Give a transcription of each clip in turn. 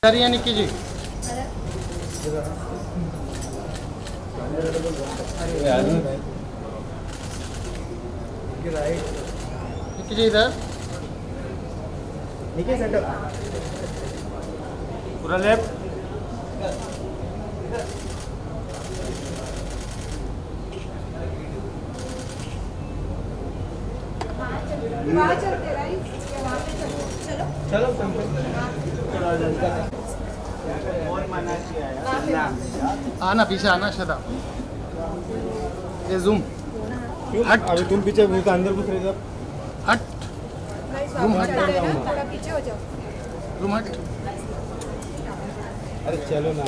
है निक्की जी। निक्की जी इधर निक्की सेंटर पूरा लेफ्ट। चलो आना पीछे आना शदा ये जूम हट। अभी तुम पीछे मुझे अंदर घुस रहे हट रूम हट थोड़ा पीछे हो जाओ। रूम हट। अरे चलो ना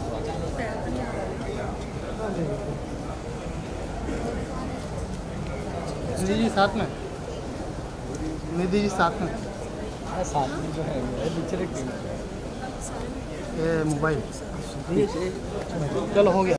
निधि जी साथ में। निधि जी साथ में। साथ में जो है पीछे रख ये मोबाइल चलो हो गया।